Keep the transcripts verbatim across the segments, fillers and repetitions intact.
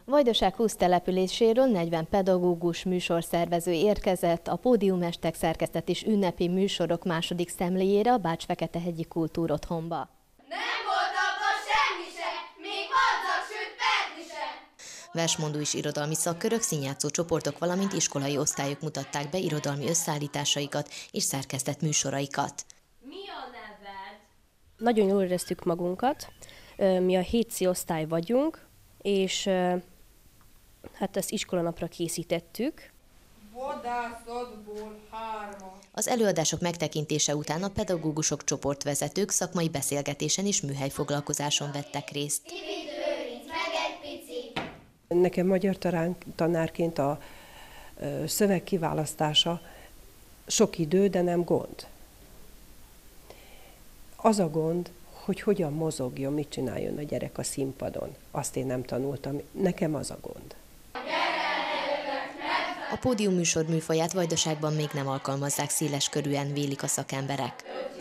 Vajdaság húsz településéről negyven pedagógus műsorszervező érkezett a Pódiumestek szerkesztett és ünnepi műsorok második szemléjére a Bács-Feketehegyi Kultúrotthonba. Nem volt abban semmi se, még madzag, sőt perni se! Versmondó és irodalmi szakkörök, színjátszó csoportok, valamint iskolai osztályok mutatták be irodalmi összeállításaikat és szerkesztett műsoraikat. Mi a neved? Nagyon jól éreztük magunkat, mi a hétci osztály vagyunk, és hát ezt iskolanapra készítettük. Vadászatból hárma. Az előadások megtekintése után a pedagógusok, csoportvezetők szakmai beszélgetésen és műhelyfoglalkozáson vettek részt. Nekem magyar tanárként a szöveg kiválasztása sok idő, de nem gond. Az a gond, hogy hogyan mozogjon, mit csináljon a gyerek a színpadon. Azt én nem tanultam, nekem az a gond. A pódiumműsor műfaját Vajdaságban még nem alkalmazzák széles körűen, vélik a szakemberek.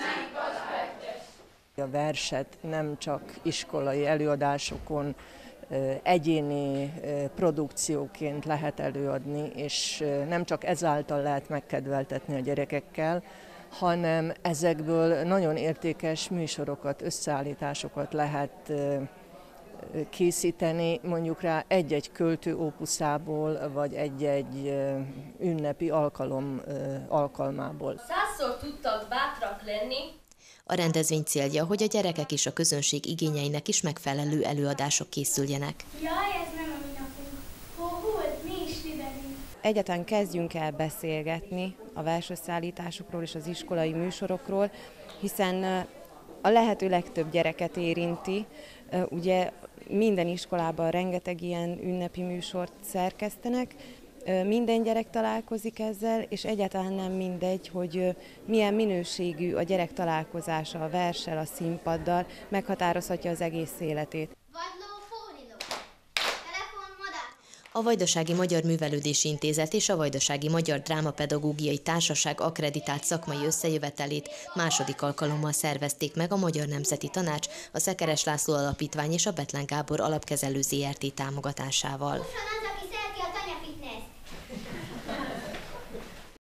A verset nem csak iskolai előadásokon, egyéni produkcióként lehet előadni, és nem csak ezáltal lehet megkedveltetni a gyerekekkel, hanem ezekből nagyon értékes műsorokat, összeállításokat lehet készíteni, mondjuk rá egy-egy költő ópuszából, vagy egy-egy ünnepi alkalom alkalmából. Százszor tudtak bátrak lenni. A rendezvény célja, hogy a gyerekek és a közönség igényeinek is megfelelő előadások készüljenek. Jaj, ez nem a mi napunk. Hol, hol, mi is liberünk. Egyáltalán kezdjünk el beszélgetni a versösszeállításokról és az iskolai műsorokról, hiszen a lehető legtöbb gyereket érinti. Ugye minden iskolában rengeteg ilyen ünnepi műsort szerkesztenek, minden gyerek találkozik ezzel, és egyáltalán nem mindegy, hogy milyen minőségű a gyerek találkozása a verssel, a színpaddal, meghatározhatja az egész életét. A Vajdasági Magyar Művelődési Intézet és a Vajdasági Magyar Drámapedagógiai Társaság akkreditált szakmai összejövetelét második alkalommal szervezték meg a Magyar Nemzeti Tanács, a Szekeres László Alapítvány és a Bethlen Gábor Alapkezelő zé er té támogatásával.